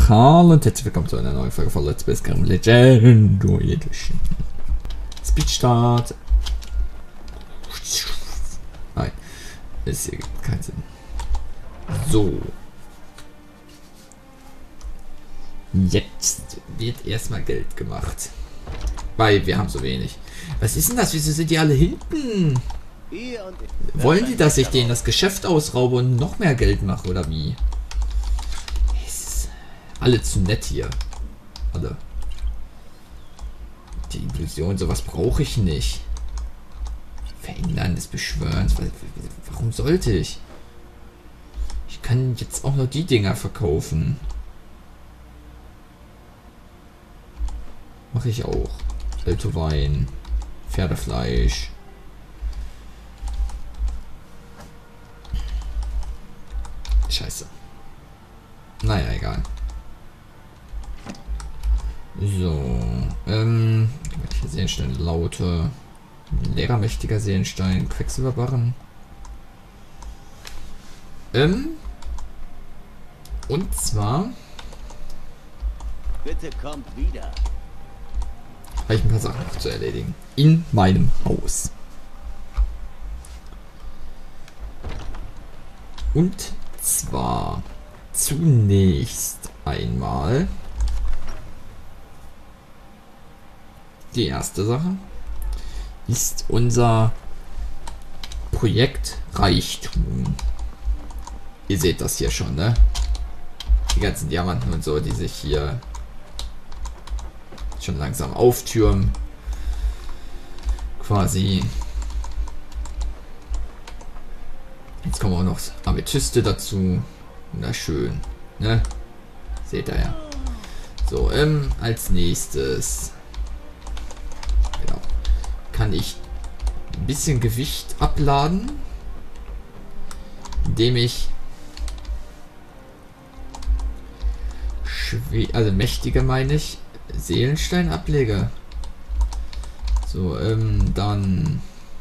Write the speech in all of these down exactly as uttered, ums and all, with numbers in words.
Hallo und herzlich willkommen zu einer neuen Folge von Let's Play Skyrim Legendary Edition. Speedstart. Nein, es ergibt keinen Sinn. So. Jetzt wird erstmal Geld gemacht. Weil wir haben so wenig. Was ist denn das? Wieso sind die alle hinten? Wollen die, dass ich denen das Geschäft ausraube und noch mehr Geld mache oder wie? Alle zu nett hier. Alle. Die Illusion, sowas brauche ich nicht. Verändern des Beschwörens. Warum sollte ich? Ich kann jetzt auch noch die Dinger verkaufen. Mache ich auch. Alto Wein. Pferdefleisch. Scheiße. Naja, egal. So, ähm, welche Seelensteine? Laute, lehrermächtiger Seelenstein, Quecksilberbarren. Ähm, und zwar bitte kommt wieder. Habe ich ein paar Sachen noch zu erledigen. In meinem Haus. Und zwar zunächst einmal die erste Sache ist unser Projekt Reichtum. Ihr seht das hier schon, ne? Die ganzen Diamanten und so, die sich hier schon langsam auftürmen. Quasi. Jetzt kommen auch noch Amethyste dazu. Na schön, ne? Seht ihr ja. So, ähm, als nächstes kann ich ein bisschen Gewicht abladen, indem ich schwer, also mächtige meine ich, Seelenstein ablege. So, ähm, dann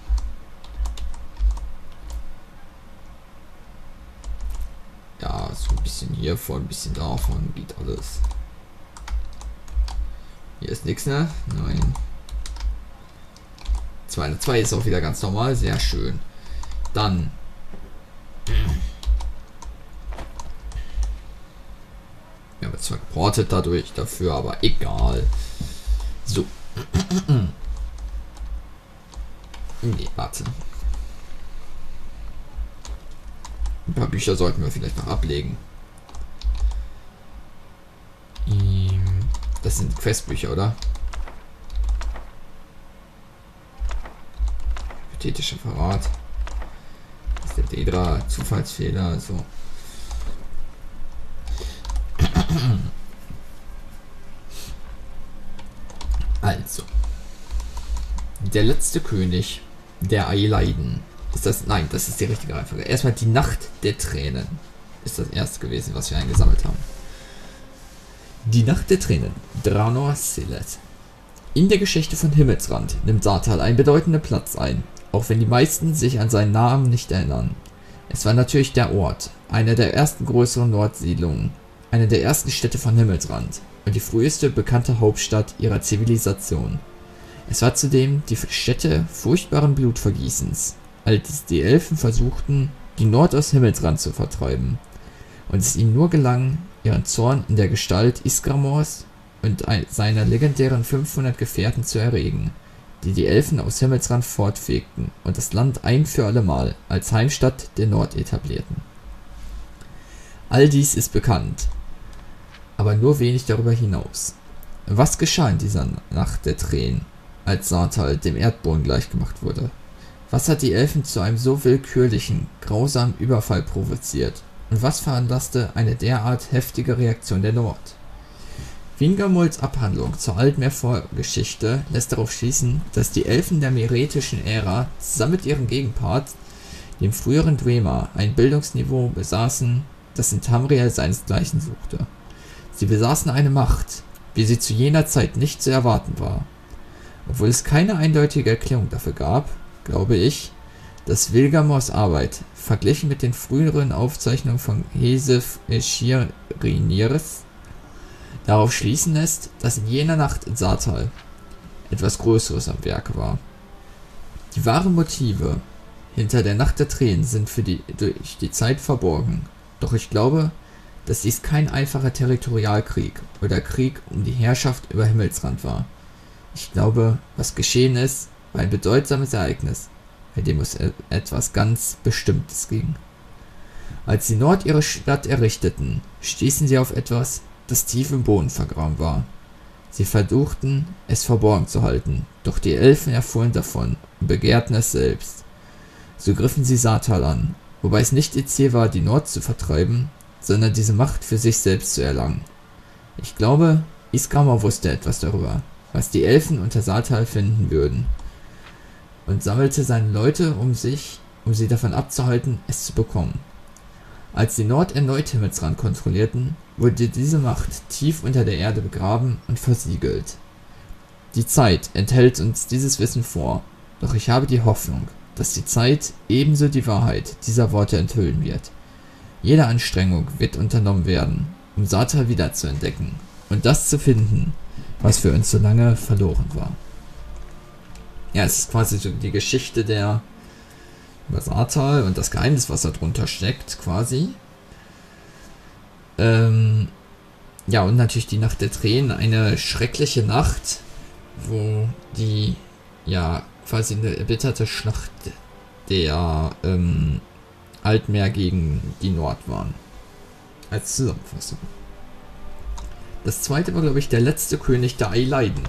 ja, so ein bisschen hiervon, ein bisschen davon, geht alles. Hier ist nichts, ne? Nein. zweihundertzwei ist auch wieder ganz normal, sehr schön. Dann wir haben zwar geportet dadurch dafür, aber egal. So. Nee, warte. Ein paar Bücher sollten wir vielleicht noch ablegen. Das sind Questbücher, oder? Hypothetischer Verrat. Das ist der Dedra, Zufallsfehler, so. Also. Der letzte König der Eileiden. Ist das? Nein, das ist die richtige Reihenfolge. Erstmal die Nacht der Tränen. Ist das erste gewesen, was wir eingesammelt haben. Die Nacht der Tränen. Draenor Syleth. In der Geschichte von Himmelsrand nimmt Saartal einen bedeutenden Platz ein, auch wenn die meisten sich an seinen Namen nicht erinnern. Es war natürlich der Ort, eine der ersten größeren Nordsiedlungen, eine der ersten Städte von Himmelsrand und die früheste bekannte Hauptstadt ihrer Zivilisation. Es war zudem die Stätte furchtbaren Blutvergießens, als die Elfen versuchten, die Nord aus Himmelsrand zu vertreiben, und es ihnen nur gelang, ihren Zorn in der Gestalt Isgramors und seiner legendären fünfhundert Gefährten zu erregen, die die Elfen aus Himmelsrand fortfegten und das Land ein für allemal als Heimstatt der Nord etablierten. All dies ist bekannt, aber nur wenig darüber hinaus. Was geschah in dieser Nacht der Tränen, als Saartal dem Erdboden gleichgemacht wurde? Was hat die Elfen zu einem so willkürlichen, grausamen Überfall provoziert? Und was veranlasste eine derart heftige Reaktion der Nord? Vingamolds Abhandlung zur Altmer-Vorgeschichte lässt darauf schließen, dass die Elfen der meretischen Ära zusammen mit ihrem Gegenpart, dem früheren Dwemer, ein Bildungsniveau besaßen, das in Tamriel seinesgleichen suchte. Sie besaßen eine Macht, wie sie zu jener Zeit nicht zu erwarten war. Obwohl es keine eindeutige Erklärung dafür gab, glaube ich, dass Vilgamors Arbeit, verglichen mit den früheren Aufzeichnungen von Hesef Eshiriniers, darauf schließen lässt, dass in jener Nacht in Saartal etwas Größeres am Werke war. Die wahren Motive hinter der Nacht der Tränen sind für die, durch die Zeit verborgen, doch ich glaube, dass dies kein einfacher Territorialkrieg oder Krieg um die Herrschaft über Himmelsrand war. Ich glaube, was geschehen ist, war ein bedeutsames Ereignis, bei dem es etwas ganz Bestimmtes ging. Als die Nord ihre Stadt errichteten, stießen sie auf etwas, das tief im Boden vergraben war. Sie versuchten, es verborgen zu halten, doch die Elfen erfuhren davon und begehrten es selbst. So griffen sie Saartal an, wobei es nicht ihr Ziel war, die Nord zu vertreiben, sondern diese Macht für sich selbst zu erlangen. Ich glaube, Isgramor wusste etwas darüber, was die Elfen unter Saartal finden würden, und sammelte seine Leute um sich, um sie davon abzuhalten, es zu bekommen. Als die Nord erneut Himmelsrand kontrollierten, wurde diese Macht tief unter der Erde begraben und versiegelt. Die Zeit enthält uns dieses Wissen vor, doch ich habe die Hoffnung, dass die Zeit ebenso die Wahrheit dieser Worte enthüllen wird. Jede Anstrengung wird unternommen werden, um Saartal wiederzuentdecken und das zu finden, was für uns so lange verloren war. Ja, es ist quasi so die Geschichte der über Saartal und das Geheimnis, was da drunter steckt, quasi. Ähm, ja, und natürlich die Nacht der Tränen, eine schreckliche Nacht, wo die, ja, quasi eine erbitterte Schlacht der ähm, Altmeer gegen die Nord waren. Als Zusammenfassung. Das zweite war, glaube ich, der letzte König der Eileiden.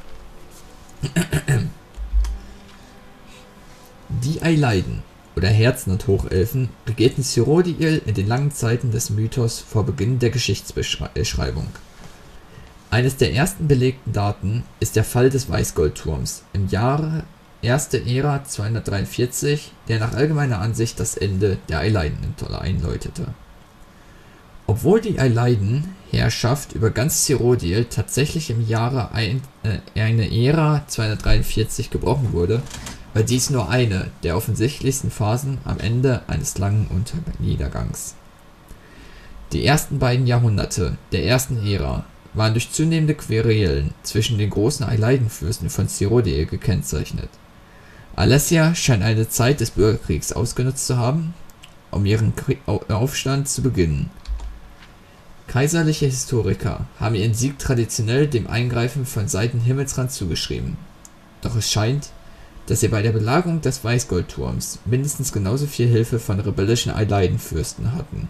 Die Eileiden, oder Herznot-Hochelfen, regierten Cyrodiil in den langen Zeiten des Mythos vor Beginn der Geschichtsbeschreibung. Eines der ersten belegten Daten ist der Fall des Weißgoldturms im Jahre erste Ära zweihundertdreiundvierzig, der nach allgemeiner Ansicht das Ende der Eileiden einläutete. Obwohl die Eileiden-Herrschaft über ganz Cyrodiil tatsächlich im Jahre ein, äh, eine Ära zweihundertdreiundvierzig gebrochen wurde, war dies nur eine der offensichtlichsten Phasen am Ende eines langen Unterniedergangs. Die ersten beiden Jahrhunderte der ersten Ära waren durch zunehmende Querelen zwischen den großen Eileidenfürsten von Cyrodiil gekennzeichnet. Alessia scheint eine Zeit des Bürgerkriegs ausgenutzt zu haben, um ihren Krieg Aufstand zu beginnen. Kaiserliche Historiker haben ihren Sieg traditionell dem Eingreifen von Seiten Himmelsrand zugeschrieben. Doch es scheint, dass sie bei der Belagerung des Weißgoldturms mindestens genauso viel Hilfe von rebellischen Eileidenfürsten hatten.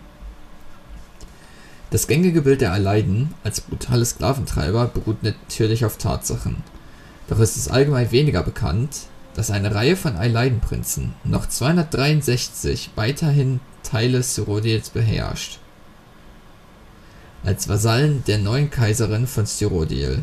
Das gängige Bild der Eileiden als brutale Sklaventreiber beruht natürlich auf Tatsachen. Doch es ist allgemein weniger bekannt, dass eine Reihe von Eileidenprinzen noch zweihundertdreiundsechzig weiterhin Teile Cyrodiils beherrscht, als Vasallen der neuen Kaiserin von Cyrodiil.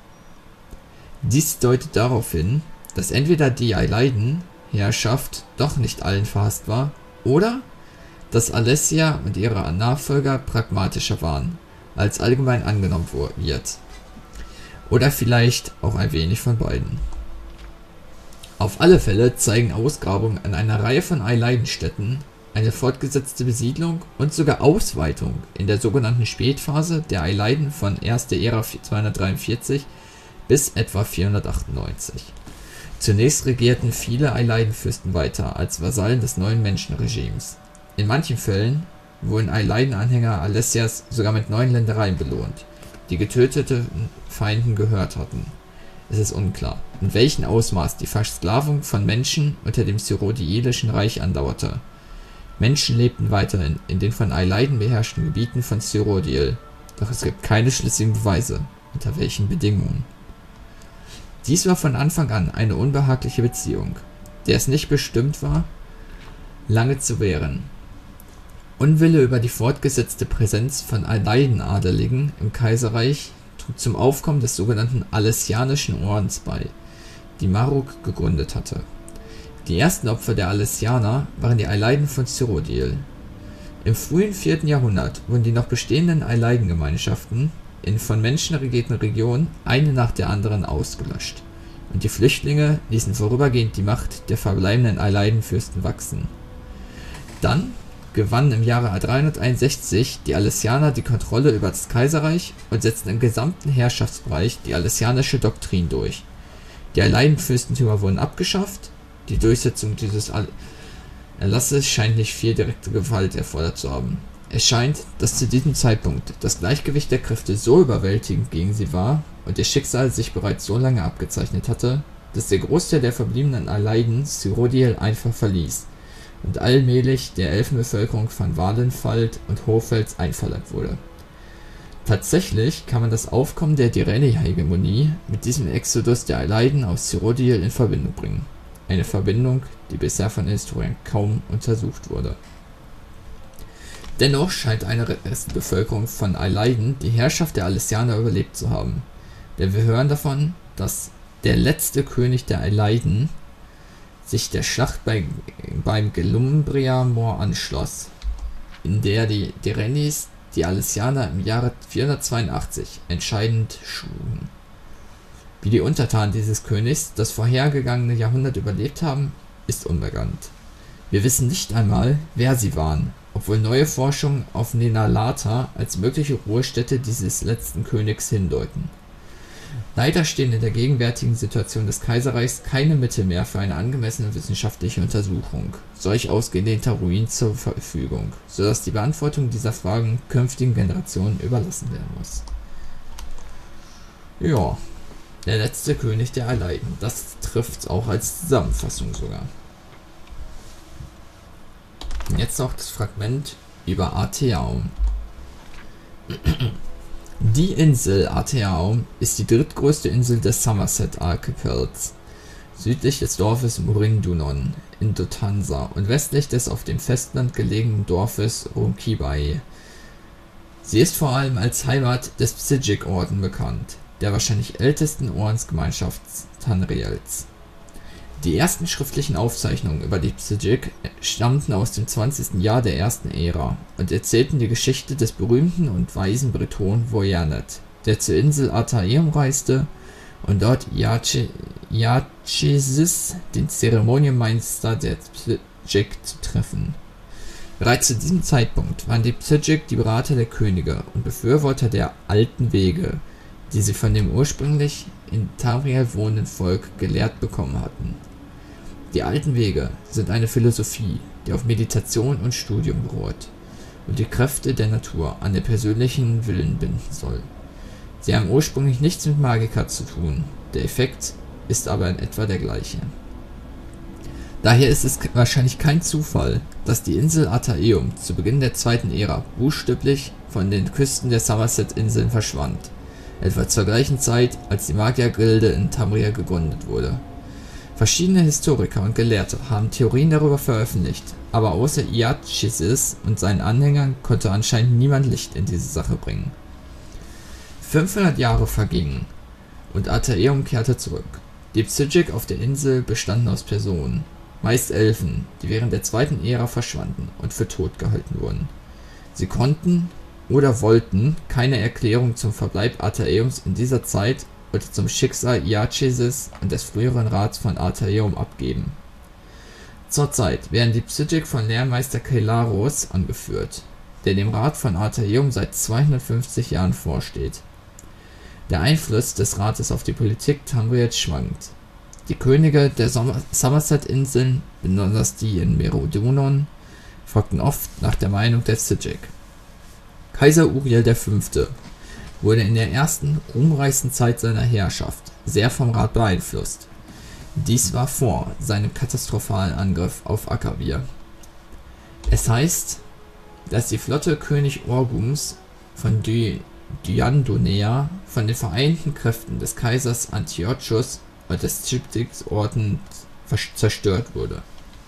Dies deutet darauf hin, dass entweder die Eileiden-Herrschaft doch nicht allen verhasst war, oder dass Alessia und ihre Nachfolger pragmatischer waren, als allgemein angenommen wird. Oder vielleicht auch ein wenig von beiden. Auf alle Fälle zeigen Ausgrabungen an einer Reihe von Eileidenstädten eine fortgesetzte Besiedlung und sogar Ausweitung in der sogenannten Spätphase der Eileiden von erste Ära zweihundertdreiundvierzig bis etwa vierhundertachtundneunzig. Zunächst regierten viele Eileidenfürsten weiter als Vasallen des neuen Menschenregimes. In manchen Fällen wurden Eileiden-Anhänger Alessias sogar mit neuen Ländereien belohnt, die getöteten Feinden gehört hatten. Es ist unklar, in welchem Ausmaß die Versklavung von Menschen unter dem Cyrodiilischen Reich andauerte. Menschen lebten weiterhin in den von Eileiden beherrschten Gebieten von Cyrodiil, doch es gibt keine schlüssigen Beweise, unter welchen Bedingungen. Dies war von Anfang an eine unbehagliche Beziehung, der es nicht bestimmt war, lange zu währen. Unwille über die fortgesetzte Präsenz von Eileiden-Adeligen im Kaiserreich trug zum Aufkommen des sogenannten Alessianischen Ordens bei, die Maruk gegründet hatte. Die ersten Opfer der Alessianer waren die Eileiden von Cyrodiil. Im frühen vierten Jahrhundert wurden die noch bestehenden Eileidengemeinschaften in von Menschen regierten Regionen eine nach der anderen ausgelöscht, und die Flüchtlinge ließen vorübergehend die Macht der verbleibenden Eileidenfürsten wachsen. Dann gewannen im Jahre dreihunderteinundsechzig die Alessianer die Kontrolle über das Kaiserreich und setzten im gesamten Herrschaftsbereich die alessianische Doktrin durch. Die Alleidenfürstentümer wurden abgeschafft. Die Durchsetzung dieses Erlasses scheint nicht viel direkte Gewalt erfordert zu haben. Es scheint, dass zu diesem Zeitpunkt das Gleichgewicht der Kräfte so überwältigend gegen sie war und ihr Schicksal sich bereits so lange abgezeichnet hatte, dass der Großteil der verbliebenen Aleiden Cyrodiil einfach verließ und allmählich der Elfenbevölkerung von Walenfald und Hohfels einverleibt wurde. Tatsächlich kann man das Aufkommen der Direni-Hegemonie mit diesem Exodus der Aleiden aus Cyrodiil in Verbindung bringen. Eine Verbindung, die bisher von den Historikern kaum untersucht wurde. Dennoch scheint eine Restbevölkerung von Aleiden die Herrschaft der Alessianer überlebt zu haben, denn wir hören davon, dass der letzte König der Aleiden sich der Schlacht bei, beim Gelumbria-Moor anschloss, in der die Direnis die Alessianer im Jahre vierhundertzweiundachtzig entscheidend schlugen. Wie die Untertanen dieses Königs das vorhergegangene Jahrhundert überlebt haben, ist unbekannt. Wir wissen nicht einmal, wer sie waren, obwohl neue Forschungen auf Nenalata als mögliche Ruhestätte dieses letzten Königs hindeuten. Leider stehen in der gegenwärtigen Situation des Kaiserreichs keine Mittel mehr für eine angemessene wissenschaftliche Untersuchung solch ausgedehnter Ruinen zur Verfügung, sodass die Beantwortung dieser Fragen künftigen Generationen überlassen werden muss. Ja, der letzte König der Aleiden, das trifft auch als Zusammenfassung sogar. Und jetzt noch das Fragment über Arteaum. Die Insel Arteaum ist die drittgrößte Insel des Somerset-Archipels, südlich des Dorfes Murindunon in Dotansa und westlich des auf dem Festland gelegenen Dorfes Ronkibai. Sie ist vor allem als Heimat des Psijic-Orden bekannt, der wahrscheinlich ältesten Ordensgemeinschaft Tanriels. Die ersten schriftlichen Aufzeichnungen über die Psijic stammten aus dem zwanzigsten Jahr der ersten Ära und erzählten die Geschichte des berühmten und weisen Breton Voyanet, der zur Insel Artaeum reiste und dort Iachesis, den Zeremonienmeister der Psijic, zu treffen. Bereits zu diesem Zeitpunkt waren die Psijic die Berater der Könige und Befürworter der alten Wege, die sie von dem ursprünglich in Tamriel wohnenden Volk gelehrt bekommen hatten. Die alten Wege sind eine Philosophie, die auf Meditation und Studium beruht und die Kräfte der Natur an den persönlichen Willen binden soll. Sie haben ursprünglich nichts mit Magika zu tun, der Effekt ist aber in etwa der gleiche. Daher ist es wahrscheinlich kein Zufall, dass die Insel Artaeum zu Beginn der zweiten Ära buchstäblich von den Küsten der Somerset-Inseln verschwand, etwa zur gleichen Zeit, als die Magiergilde in Tamriel gegründet wurde. Verschiedene Historiker und Gelehrte haben Theorien darüber veröffentlicht, aber außer Iachesis und seinen Anhängern konnte anscheinend niemand Licht in diese Sache bringen. fünfhundert Jahre vergingen und Artaeum kehrte zurück. Die Psijic auf der Insel bestanden aus Personen, meist Elfen, die während der zweiten Ära verschwanden und für tot gehalten wurden. Sie konnten oder wollten keine Erklärung zum Verbleib Artaeums in dieser Zeit oder zum Schicksal Iachesis und des früheren Rats von Artaeum abgeben. Zurzeit werden die Psijic von Lehrmeister Kelaros angeführt, der dem Rat von Artaeum seit zweihundertfünfzig Jahren vorsteht. Der Einfluss des Rates auf die Politik Tamriels schwankt. Die Könige der Somerset-Inseln, besonders die in Merodonon, fragten oft nach der Meinung der Psijic. Kaiser Uriel der Fünfte wurde in der ersten, ruhmreichsten Zeit seiner Herrschaft sehr vom Rat beeinflusst. Dies war vor seinem katastrophalen Angriff auf Akavir. Es heißt, dass die Flotte König Orgums von Dy Dyandonea von den vereinten Kräften des Kaisers Antiochus und des Psijic-Ordens zerstört wurde.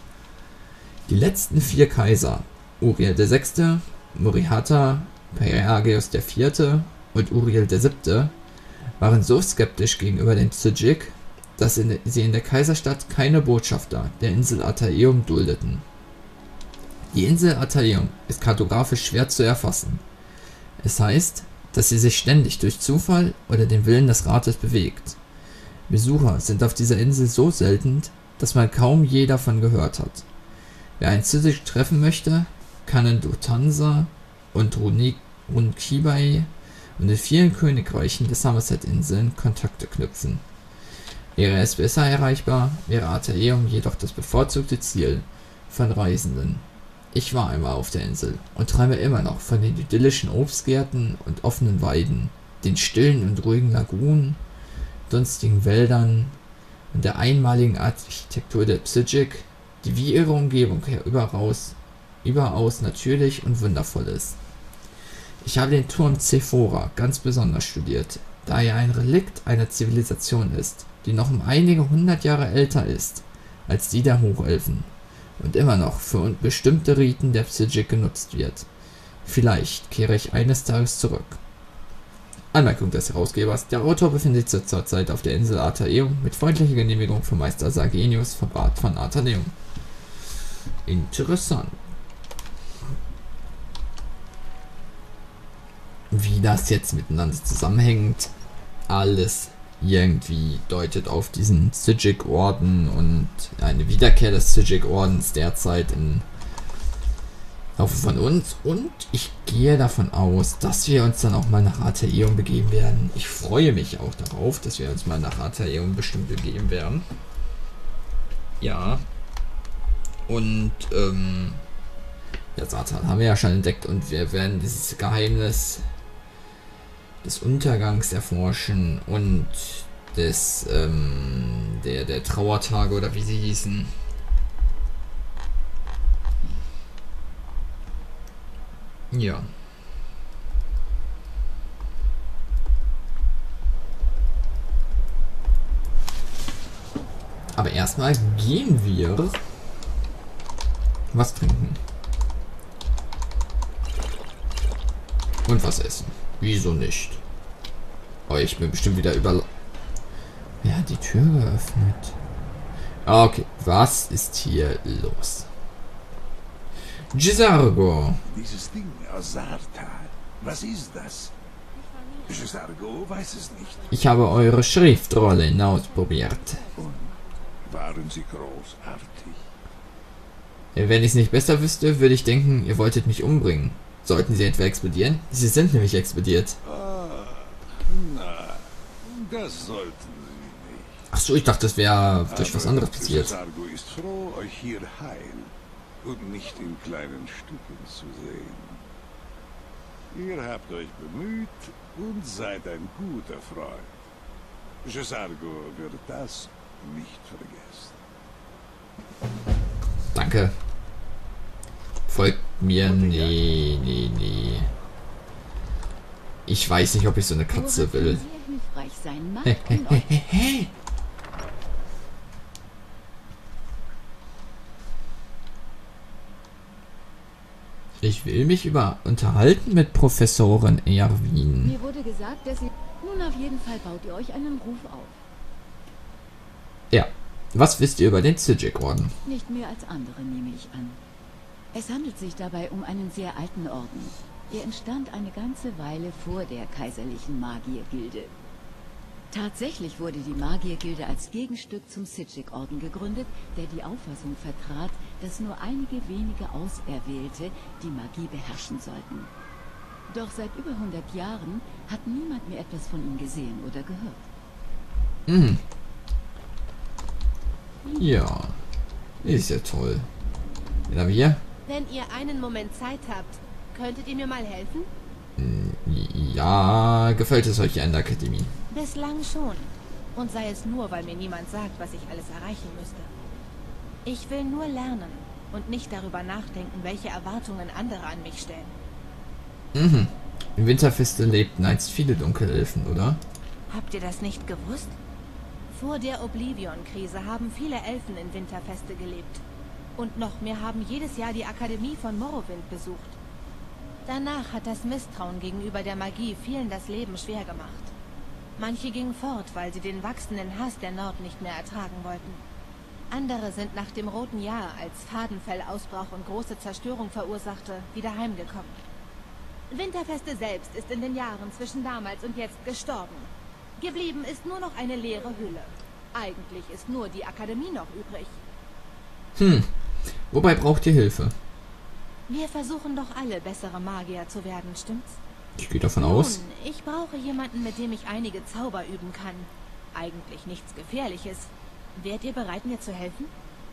Die letzten vier Kaiser, Uriel der Sechste, Murihata, Pelagius der Vierte und Uriel der Siebte, waren so skeptisch gegenüber den Psijic, dass sie in der Kaiserstadt keine Botschafter der Insel Artaeum duldeten. Die Insel Artaeum ist kartografisch schwer zu erfassen. Es heißt, dass sie sich ständig durch Zufall oder den Willen des Rates bewegt. Besucher sind auf dieser Insel so selten, dass man kaum je davon gehört hat. Wer einen Psijic treffen möchte, kann Dotansa und Runkibai und in vielen Königreichen der Somerset-Inseln Kontakte knüpfen. Wäre es besser erreichbar, wäre Artaeum jedoch das bevorzugte Ziel von Reisenden. Ich war einmal auf der Insel und träume immer noch von den idyllischen Obstgärten und offenen Weiden, den stillen und ruhigen Lagunen, dunstigen Wäldern und der einmaligen Architektur der Psychic, die wie ihre Umgebung her überaus, überaus natürlich und wundervoll ist. Ich habe den Turm Zephora ganz besonders studiert, da er ein Relikt einer Zivilisation ist, die noch um einige hundert Jahre älter ist als die der Hochelfen und immer noch für bestimmte Riten der Psychic genutzt wird. Vielleicht kehre ich eines Tages zurück. Anmerkung des Herausgebers: Der Autor befindet sich zurzeit auf der Insel Artaeum mit freundlicher Genehmigung vom Meister Sargenius vom Rat von Artaeum. Interessant. Wie das jetzt miteinander zusammenhängt, alles irgendwie deutet auf diesen Psychic-Orden und eine Wiederkehr des Psychic-Ordens derzeit in Laufe von uns, und ich gehe davon aus, dass wir uns dann auch mal nach Artaeum begeben werden. Ich freue mich auch darauf, dass wir uns mal nach Artaeum bestimmt begeben werden. Ja. Und, ähm, ja, Satan haben wir ja schon entdeckt und wir werden dieses Geheimnis des Untergangs erforschen und des, ähm, der, der Trauertage oder wie sie hießen. Ja. Aber erstmal gehen wir was trinken. Und was essen. Wieso nicht? Oh, ich bin bestimmt wieder über... Wer hat die Tür geöffnet? Okay, was ist hier los? Gisargo. Dieses Ding aus Sarta. Was ist das? Gisargo weiß es nicht. Ich habe eure Schriftrollen ausprobiert. Und waren sie großartig? Wenn ich es nicht besser wüsste, würde ich denken, ihr wolltet mich umbringen. Sollten sie etwa explodieren? Sie sind nämlich explodiert. Ah, na, das sollten sie nicht. Ach so, ich dachte, das wäre durch was anderes passiert. Gisargo ist froh, euch hier heil und nicht in kleinen Stücken zu sehen. Ihr habt euch bemüht und seid ein guter Freund. Gisargo wird das nicht vergessen. Danke. Folgt mir. Nee, nee, nee. Ich weiß nicht, ob ich so eine Katze will. Hey, hey, hey, hey, hey. Ich will mich über unterhalten mit Professorin Erwin. Mir wurde gesagt, dass ihr... Nun, auf jeden Fall baut ihr euch einen Ruf auf. Ja. Was wisst ihr über den Psychic-Orden? Nicht mehr als andere, nehme ich an. Es handelt sich dabei um einen sehr alten Orden. Er entstand eine ganze Weile vor der kaiserlichen Magiergilde. Tatsächlich wurde die Magiergilde als Gegenstück zum Psychic-Orden gegründet, der die Auffassung vertrat, dass nur einige wenige Auserwählte die Magie beherrschen sollten. Doch seit über hundert Jahren hat niemand mehr etwas von ihm gesehen oder gehört. Mhm. Ja. Ist ja toll. Ja, wir? Wenn ihr einen Moment Zeit habt, könntet ihr mir mal helfen? Ja, gefällt es euch ja in der Akademie? Bislang schon. Und sei es nur, weil mir niemand sagt, was ich alles erreichen müsste. Ich will nur lernen und nicht darüber nachdenken, welche Erwartungen andere an mich stellen. Mhm. Im Winterfeste lebten einst viele Dunkelelfen, oder? Habt ihr das nicht gewusst? Vor der Oblivion-Krise haben viele Elfen in Winterfeste gelebt. Und noch mehr haben jedes Jahr die Akademie von Morrowind besucht. Danach hat das Misstrauen gegenüber der Magie vielen das Leben schwer gemacht. Manche gingen fort, weil sie den wachsenden Hass der Nord nicht mehr ertragen wollten. Andere sind nach dem Roten Jahr, als Fadenfellausbruch und große Zerstörung verursachte, wieder heimgekommen. Winterfeste selbst ist in den Jahren zwischen damals und jetzt gestorben. Geblieben ist nur noch eine leere Hülle. Eigentlich ist nur die Akademie noch übrig. Hm. Wobei braucht ihr Hilfe? Wir versuchen doch alle, bessere Magier zu werden, stimmt's? Ich gehe davon aus. Nun, ich brauche jemanden, mit dem ich einige Zauber üben kann. Eigentlich nichts Gefährliches. Wärt ihr bereit, mir zu helfen?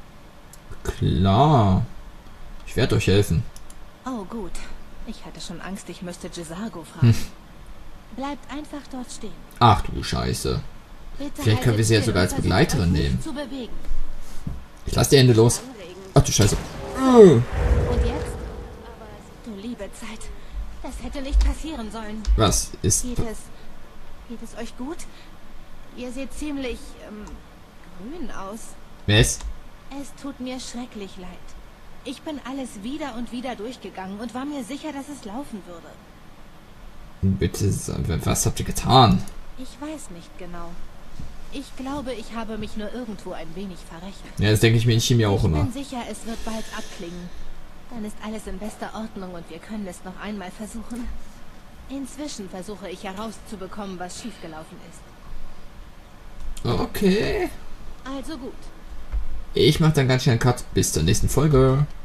Klar. Ich werde euch helfen. Oh, gut. Ich hatte schon Angst, ich müsste Gisargo fragen. Hm. Bleibt einfach dort stehen. Ach du Scheiße. Bitte Vielleicht können wir sie ja haltet sogar als still und Begleiterin versucht euch nehmen. nicht zu bewegen. Ich lasse die Hände los. Ach du Scheiße. Und jetzt? Du liebe Zeit. Das hätte nicht passieren sollen. Was ist... Geht es... Geht es euch gut? Ihr seht ziemlich... Ähm, grün aus. Was? Es tut mir schrecklich leid. Ich bin alles wieder und wieder durchgegangen und war mir sicher, dass es laufen würde. Bitte, was habt ihr getan? Ich weiß nicht genau. Ich glaube, ich habe mich nur irgendwo ein wenig verrechnet. Ja, das denke ich mir in Chemie auch Ich immer. bin sicher, es wird bald abklingen. Dann ist alles in bester Ordnung und wir können es noch einmal versuchen. Inzwischen versuche ich herauszubekommen, was schiefgelaufen ist. Okay. Also gut. Ich mache dann ganz schnell einen Cut. Bis zur nächsten Folge.